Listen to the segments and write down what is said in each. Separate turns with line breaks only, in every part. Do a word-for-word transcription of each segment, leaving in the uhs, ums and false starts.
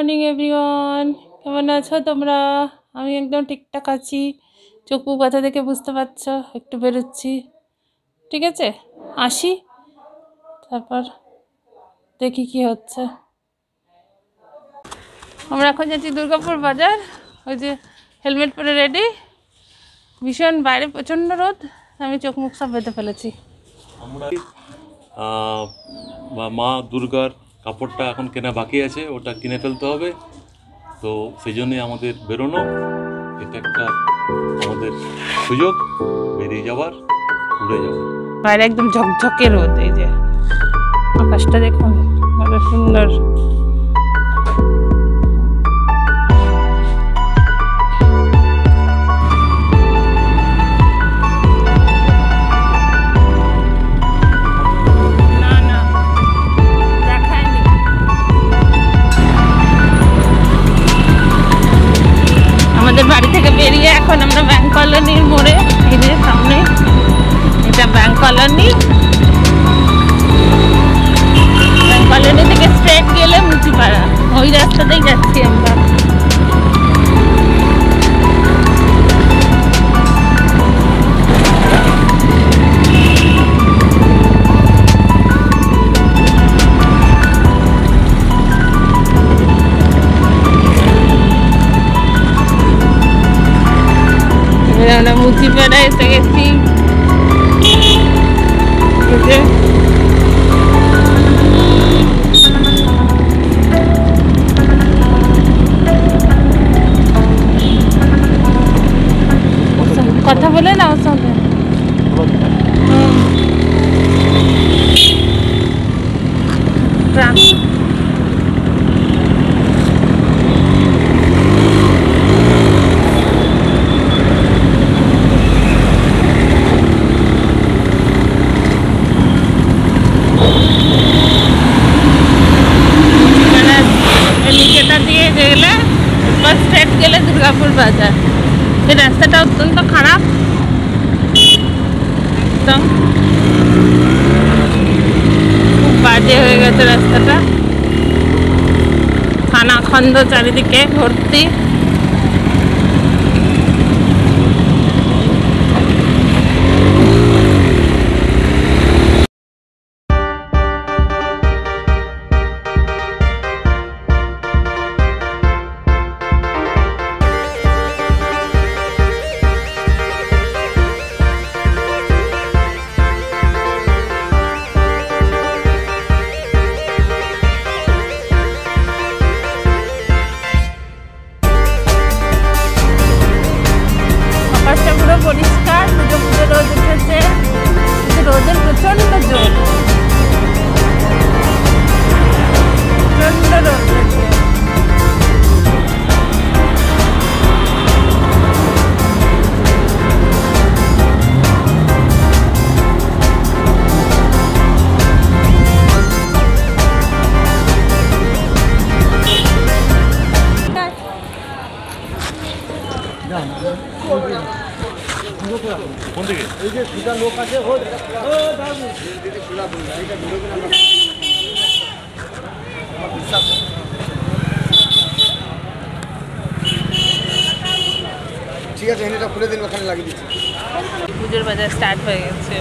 Morning everyone, কেমন আছো তোমরা? আমি একদম ঠিকঠাক আছি। চোখ মুখ ব্যথা দেখে বুঝতে পারছো, একটু বেরোচ্ছি। ঠিক আছে, আসি, তারপর দেখি কি হচ্ছে। আমরা এখন যাচ্ছি দুর্গাপুর বাজার। ওই যে হেলমেট পরে রেডি। ভীষণ বাইরে প্রচণ্ড রোদ, আমি চোখ মুখ সব বেঁধে ফেলেছি।
আমরা মা দুর্গার কাপড়টা এখন কেনা বাকি আছে, ওটা কিনে ফেলতে হবে। তো সেই জন্যই আমাদের বেরোনো। এটা একটা আমাদের সুযোগ বেরিয়ে যাওয়ার, ঘুরে যাওয়ার।
বাইরে একদম ঝকঝকে রোদ, এই যে আকাশটা দেখুন কত সুন্দর। আমাদের বাড়ি থেকে বেরিয়ে এখন আমরা ব্যাংক কলোনির মোড়ে, এই যে সামনে এটা ব্যাংক কলোনি। ব্যাংক কলোনি থেকে স্ট্রেট গেলে মুচিপাড়া, ওই রাস্তাতেই যাচ্ছি আমরা। আমরা মুচিপাড়া এসে গেছি। কথা বলে না ওর সঙ্গে। স্ট্রেট গেলে দুর্গাপুর বাজার। এই রাস্তাটা অত্যন্ত খারাপ, একদম খুব বাজে হয়ে গেছে রাস্তাটা। খানাখন্দ চারিদিকে ভর্তি। পরিষ্কার, পুজো পুজো রোদ উঠেছে, রোদের প্রচন্ড জোর, প্রচন্ড রোদ উঠেছে।
কোন দিকে?
এই যে দুটা লোক আছে, ও দাদু দিদি খোলা বল, এইটা ভিডিও করে আমরা বিশ্বাস। ঠিক আছে, এটা খুলে দিন, ওখানে লাগিয়ে দিচ্ছি।
পুজোর বাজার স্টার্ট হয়ে গেছে।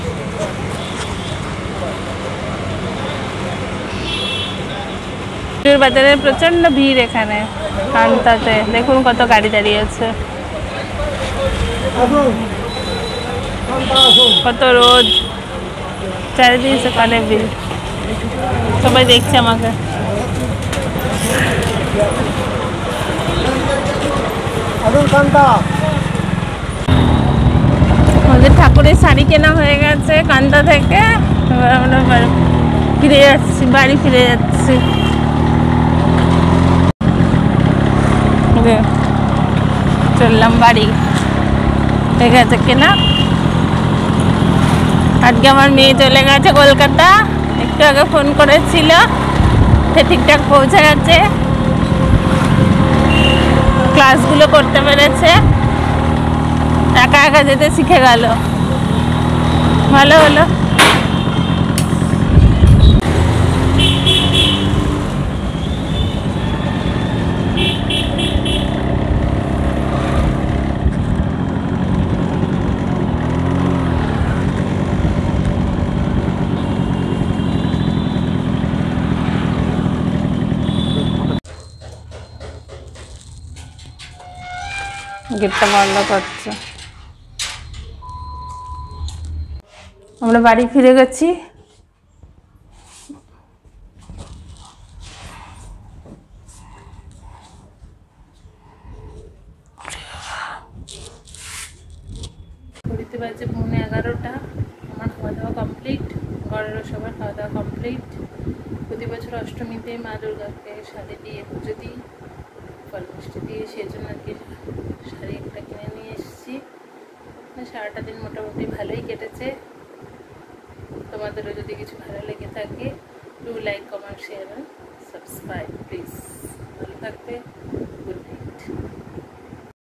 পুজোর বাজারে প্রচন্ড ভিড় এখানে কান্তাতে, দেখুন কত গাড়ি দাঁড়িয়ে আছে, কত রোদ, চারিদিকে সকালে ভিড়, সবাই দেখছে আমাকে। আমাদের ঠাকুরের শাড়ি কেনা হয়ে গেছে কান্তা থেকে, এবার আমরা ফিরে যাচ্ছি, বাড়ি ফিরে যাচ্ছি। চললাম বাড়ি, ঠিক আছে কেনা। আজকে আমার মেয়ে চলে গেছে কলকাতা, একটু আগে ফোন করেছিল, সে ঠিকঠাক পৌঁছে গেছে, ক্লাসগুলো করতে পেরেছে, একা একা যেতে শিখে গেল, ভালো হলো। গেটটা বন্ধ করছে। আমরা বাড়ি ফিরে গেছি। ঘড়িতে বাজে পৌনে এগারোটা। আমার খাওয়া দাওয়া কমপ্লিট, ঘরেরও সবার খাওয়া দাওয়া কমপ্লিট। প্রতি বছর অষ্টমীতে মা দুর্গাকে শাড়ি দিয়ে পুজো দিই, ফল মিষ্টি দিয়ে, সেই জন্য আর কি শাড়ি একটা কিনে নিয়ে এসেছি। সারাটা দিন মোটামুটি ভালোই কেটেছে। তোমাদেরও যদি কিছু ভালো লেগে থাকে, do like, comment, share, subscribe please. ভালো থাকবে।